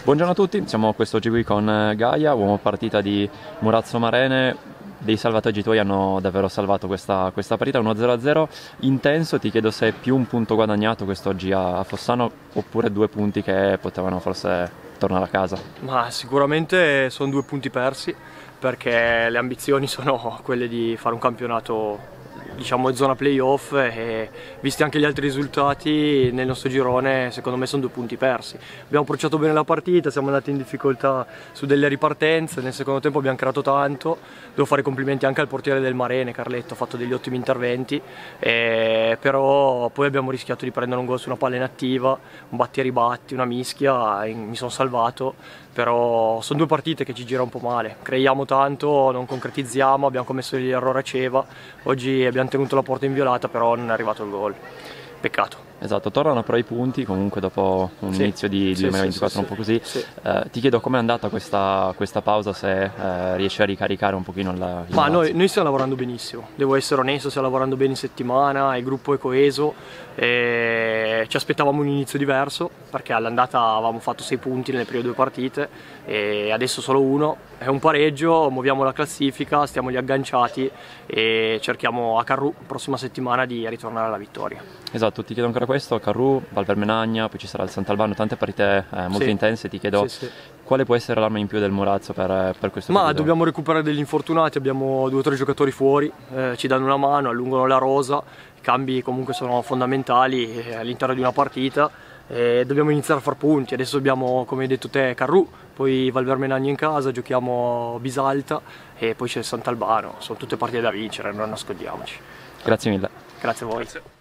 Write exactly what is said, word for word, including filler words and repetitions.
Buongiorno a tutti, siamo quest'oggi qui con Gaia, uomo partita di Murazzo Marene. Dei salvataggi tuoi hanno davvero salvato questa, questa partita, uno zero a zero intenso. Ti chiedo se è più un punto guadagnato quest'oggi a Fossano oppure due punti che potevano forse tornare a casa. Ma sicuramente sono due punti persi, perché le ambizioni sono quelle di fare un campionato, diciamo, zona playoff, e visti anche gli altri risultati nel nostro girone secondo me sono due punti persi. Abbiamo approcciato bene la partita, siamo andati in difficoltà su delle ripartenze, nel secondo tempo abbiamo creato tanto. Devo fare complimenti anche al portiere del Marene, Carletto, ha fatto degli ottimi interventi, eh, però poi abbiamo rischiato di prendere un gol su una palla inattiva, un batti e ribatti, una mischia, e mi sono salvato. Però sono due partite che ci gira un po' male, creiamo tanto, non concretizziamo, abbiamo commesso degli errori a Ceva, oggi abbiamo tenuto la porta inviolata, però non è arrivato il gol, peccato. Esatto, tornano però i punti comunque dopo un Sì, inizio di sì, duemilaventiquattro sì, un po' così. sì. Eh, ti chiedo com'è andata questa, questa pausa, se eh, riesci a ricaricare un pochino il, il Ma noi, Lazio. noi stiamo lavorando benissimo, devo essere onesto, stiamo lavorando bene in settimana, il gruppo è coeso, e ci aspettavamo un inizio diverso, perché all'andata avevamo fatto sei punti nelle prime due partite e adesso solo uno, è un pareggio, muoviamo la classifica, stiamo lì agganciati e cerchiamo a Carrù prossima settimana di ritornare alla vittoria. Esatto, ti chiedo ancora questo, Carrù, Valvermenagna, poi ci sarà il Sant'Albano, tante partite eh, molto Sì. intense. Ti chiedo Sì, sì. quale può essere l'arma in più del Murazzo per, per questo Ma periodo? dobbiamo recuperare degli infortunati, abbiamo due o tre giocatori fuori, eh, ci danno una mano, allungano la rosa, i cambi comunque sono fondamentali eh, all'interno di una partita, e dobbiamo iniziare a far punti. Adesso abbiamo, come hai detto te, Carrù, poi Valvermenagna in casa, giochiamo Bisalta e poi c'è il Sant'Albano, sono tutte partite da vincere, non nascondiamoci. Grazie mille. Grazie a voi. Grazie.